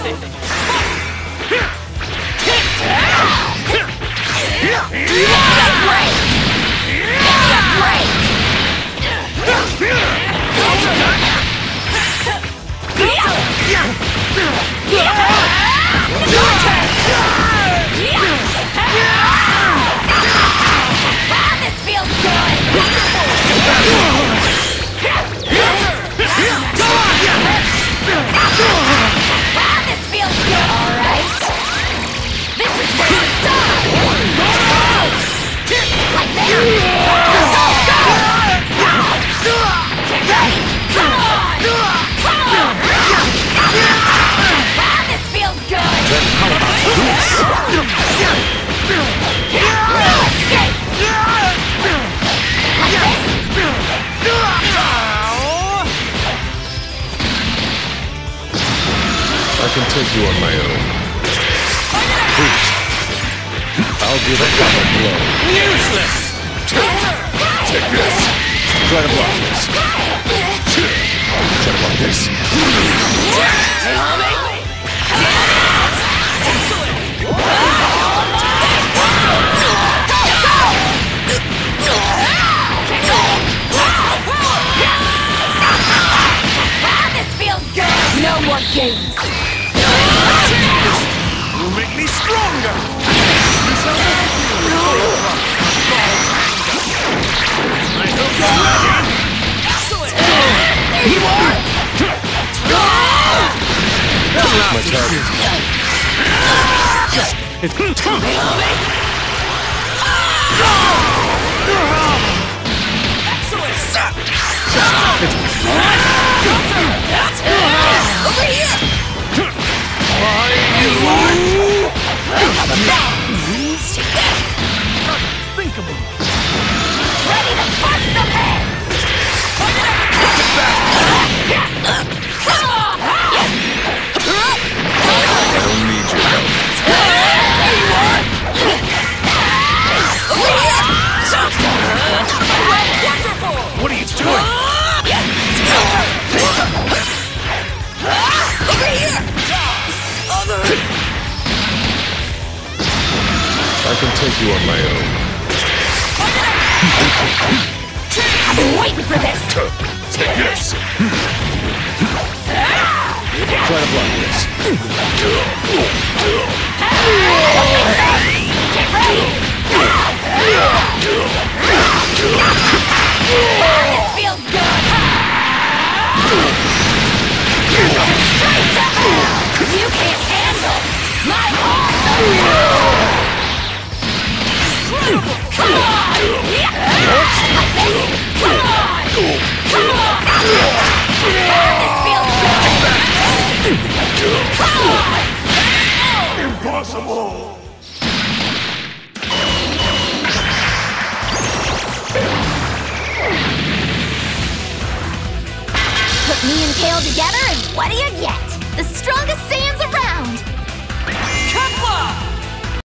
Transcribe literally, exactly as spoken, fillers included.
I can take you on my own. Please. I'll give a final blow. Useless! Take this. Try to block this. Try to block this. Hey, homie! This feels good! No more games! You make me stronger! I hope you're ready! Excellent! There you are! My target. Hey, homie! Over here! Unthinkable! Ready to bust some heads! I don't need your help. There you are! Over here! Wonderful! What are you doing? Over here! I can take you on my own. I've been waiting for this! Take this. Try to block this. Get ready! This feels good! Straight to hell! You can't handle my awesome! Come on! Like this! Come on! Come on! This feels good! Come on! Impossible! Put me and Kale together and what do you get? The strongest Saiyans